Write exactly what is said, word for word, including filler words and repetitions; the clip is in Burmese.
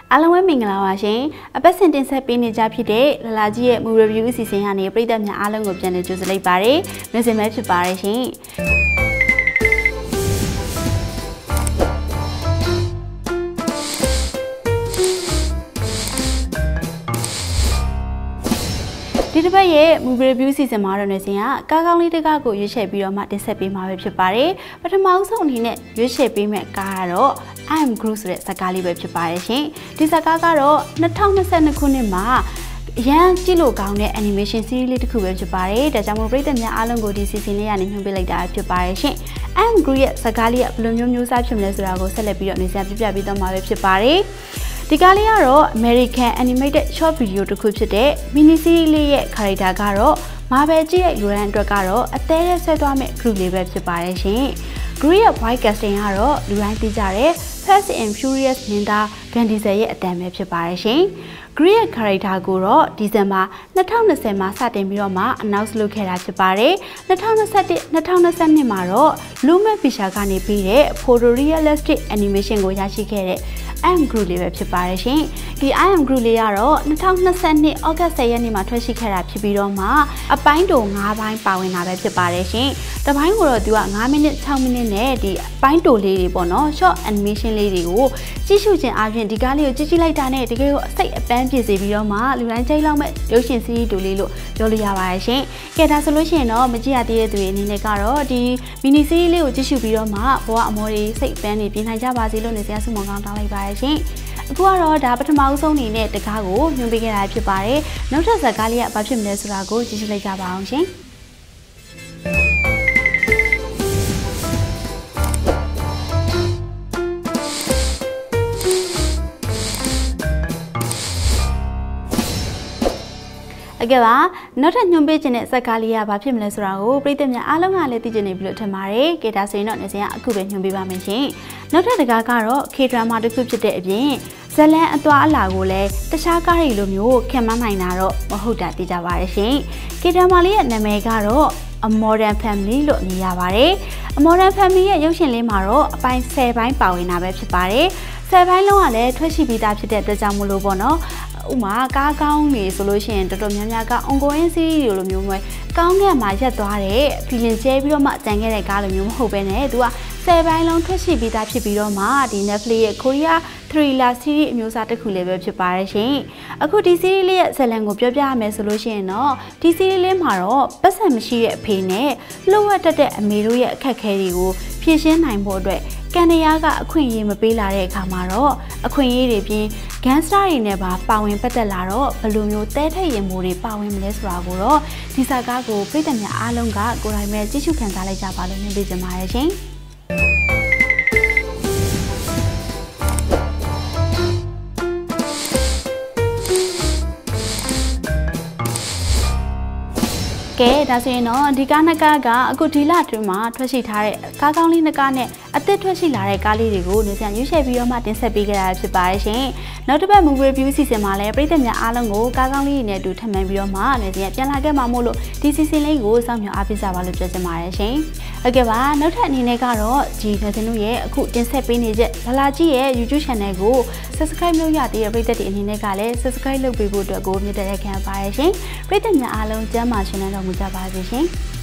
အားလုံးပဲမင်္ဂလာပါရှင်အပတ်စဉ်တင်ဆက်ပေးနေကြဖြစ်တဲ့လလာကြီးရဲ့ movie review အစီအစဉ်ကနေပရိသတ်များအားလုံးကိုပြန်လည်ကြိုဆိုလိုက်ပါတယ်။နေ့စဉ်ပဲဖြစ်ပါတယ်ရှင်။ဒီတစ်ပတ်ရဲ့ movie review စီစဉ်မှာတော့နေစဉ်ကကားကောင်းလေးတစ်ကားကိုရွေးချယ်ပြီးတော့မှတင်ဆက်ပေးမှာပဲဖြစ်ပါတယ်။ပထမဆုံးအနေနဲ့ရွေးချယ်ပေးမယ့်ကားကတော့ Am Groot ဆိုတဲ့ဇာတ်ကားလေးပဲဖြစ်ပါတယ်ရှင်။ဒီဇာတ်ကားကတော့နှစ်ထောင်နှစ်ဆယ်နှစ်ခုနှစ်မှာရန်ကြည့်လို့ကောင်းတဲ့ animation series လေးတစ်ခုပဲဖြစ်ပါတယ်။ဒါကြောင့်မို့ပရိသတ်များအားလုံးကိုဒီ season လေးကနေညွှန်ပေးလိုက်တာဖြစ်ပါတယ်ရှင်။ Am Groot ရဲ့ဇာတ်ကားလေးကဘယ်လိုမျိုးမျိုးစားဖြစ်မလဲဆိုတာကိုဆက်လက်ပြီးတော့နေဆက်ပြပြပေးတော့မှာပဲဖြစ်ပါတယ်။ဒီကားလေးကတော့ American animated short video တစ်ခုဖြစ်တဲ့ mini series လေးရဲ့ character ကတော့ Marvel ကြည့်တဲ့လူရန်အတွက်ကတော့အသေးသေးဆွဲသွားမဲ့ group လေးပဲဖြစ်ပါတယ်ရှင်။ Groot ရဲ့ voice casting ကတော့လူတိုင်းသိကြတဲ့ Fast and Furious မင်းသား Vin Diesel ရဲ့အတန်ပဲဖြစ်ပါတယ်ရှင်။ Groot ရဲ့ character ကိုတော့ December နှစ်ထောင်နှစ်ဆယ်မှာစတင်ပြီးတော့မှ announce လုပ်ခဲ့တာဖြစ်ပါတယ်။နှစ်ထောင်နှစ်ဆယ်တစ် နှစ်ထောင်နှစ်ဆယ်နှစ်မှာတော့ Lumen Pictures ကနေပြီးတဲ့ photorealistic animation ကိုရရှိခဲ့တဲ့ Am Groot လေးပဲဖြစ်ပါတယ်ရှင်။ဒီ Am Groot လေးကတော့နှစ်ထောင်နှစ်ဆယ်နှစ် August ဆယ်ရက်နေ့မှာထွက်ရှိခဲ့တာဖြစ်ပြီးတော့မှအပိုင်းတိုငါးပိုင်းပါဝင်တာပဲဖြစ်ပါတယ်ရှင်။တစ်ပိုင်းကိုတော့သူကငါးမိနစ်ခြောက်မိနစ်နဲ့ဒီအပိုင်းတိုလေးတွေပေါ့နော် short animation လေးတွေကိုကြည့်ရှုခြင်းအပြင်ဒီကားလေးကိုကြည့်ကြည့်လိုက်တာနဲ့တကယ်ကိုအစိတ်အပန်းပြည့်စေပြီးတော့မှလူတိုင်းကြိုက်လောက်မဲ့ရုပ်ရှင်စီးရီးတိုလေးလို့ပြောလို့ရပါတယ်ရှင်။ကဲဒါဆိုလို့ရှိရင်တော့မကြည့်ရသေးတဲ့သူတွေအနေနဲ့ကတော့ဒီ mini series လေးကိုကြည့်ရှုပြီးတော့မှဘဝအမောတွေစိတ်အပန်းတွေပြင်နိုင်ကြပါစေလို့နေစရာဆုမွန်ကောင်းတောင်းလိုက်ပါတယ်ရှင်။အခုကတော့ဒါပထမဦးဆုံးအနေနဲ့တကားကိုညွှန်ပေးခဲ့တာဖြစ်ပါတယ်။နောက်ထပ်ဇာတ်ကားလေးကဘာဖြစ်မလဲဆိုတာကိုကြည့်ရှုလိုက်ကြပါအောင်ရှင်။အကဲပါနောက်ထပ်ညွှန်ပေးခြင်းတဲ့ဇာတ်ကားလေးကဘာဖြစ်မလဲဆိုတာကိုပရိသတ်များအားလုံးကလည်းသိကျင်နေပြီလို့ထင်ပါတယ်။ကဲဒါဆိုရင်တော့နေစဉ်ကအခုပဲညွှန်ပေးပါမယ်ရှင်။နောက်ထပ်တကားကတော့ K drama တစ်ခုဖြစ်တဲ့အပြင်ဇလန်အသွားအလာကိုလည်းတခြားကားတွေလိုမျိုးခင်မနိုင်တာတော့မဟုတ်တာသိကြပါရဲ့ရှင်။ K drama လေးရဲ့နာမည်ကတော့ A Modern Family လို့အမည်ရပါတယ်။ A Modern Family ရဲ့ရုပ်ရှင်လေးမှာတော့အပိုင်းဆယ်ပိုင်းပါဝင်တာပဲဖြစ်ပါတယ်။ဆယ်ပိုင်းလုံးကလည်းထွက်ရှိပြီးသားဖြစ်တဲ့အတွက်ကြောင့်မလို့ပေါ့နော်။ဥမာကားကောင်းနေဆိုလို့ရှိရင်တော်တော်များများက ongoing series လိုမျိုးမျိုးကောင်းတဲ့မှာရက်သွားတဲ့ feeling ကျဲပြီးတော့မှကြံခဲ့တဲ့ကားလိုမျိုးမဟုတ်ဘဲနဲ့သူကဆယ်ပိုင်းလုံးထွက်ရှိပြီးသားဖြစ်ပြီးတော့မှဒီ Netflix ရဲ့ Korea thriller series အမျိုးအစားတစ်ခုလေးပဲဖြစ်ပါတယ်ရှင်။အခုဒီ series လေးရဲ့ဇာတ်လမ်းကိုပြောပြရမယ်ဆိုလို့ရှိရင်တော့ဒီ series လေးမှာတော့ပတ်စံမရှိတဲ့အဖေနဲ့လှုပ်ဝက်တတ်တဲ့အမေတို့ရဲ့အခက်အခဲတွေကိုဖြေရှင်းနိုင်ဖို့အတွက်ကန်နရာကအခွင့်အရေးမပေးလာတဲ့အခါမှာတော့အခွင့်အရေးတွေပြင်ဂန်စတာတွေနဲ့ပါပါဝင်ပတ်သက်လာတော့ဘယ်လိုမျိုးတဲထိတ်ရင်မိုးတွေပါဝင်မလဲဆိုတာကိုတော့ဒီဇာတ်ကားကိုပြည်သူများအားလုံးကကိုယ်တိုင်ပဲကြည့်ရှုခံစားလိုက်ကြပါလို့ညွှန်ပေးချင်ပါတယ်ရှင်။ကဲဒါဆိုရင်တော့ဒီကားနှစ်ကားကအခုဒီလအတွင်းမှာထွက်ရှိထားတဲ့ကားကောင်းလေးနှစ်ကားနဲ့အသစ်ထွက်ရှိလာတဲ့ကားလေးတွေကိုနေပြန်ရွေးချယ်ပြီးတော့မှတင်ဆက်ပေးကြတာဖြစ်ပါတယ်ရှင်။နောက်တစ်ပတ် movie review စီစဉ်မှာလည်းပရိသတ်များအားလုံးကိုကားကောင်းလေးတွေနဲ့အတူထပ်မံပြီးတော့မှနေပြန်ပြန်လာခဲ့မှာမို့လို့ဒီစီစဉ်လေးကိုစောင့်မျှော်အားပေးကြပါလို့ပြောချင်ပါတယ်ရှင်။ဟုတ်ကဲ့ပါနောက်ထပ်အနေနဲ့ကတော့ဒီနေစဉ်တို့ရဲ့အခုတင်ဆက်ပေးနေတဲ့လလာကြီးရဲ့ YouTube channel ကို subscribe လုပ်ရသေးတဲ့ပရိသတ်တွေအနေနဲ့ကလည်း subscribe လုပ်ပေးဖို့အတွက်ကိုမြတ်တဲ့ခံပါတယ်ရှင်။ပရိသတ်များအားလုံးကျမ်းမာရှင်တော်မူကြပါစေရှင်။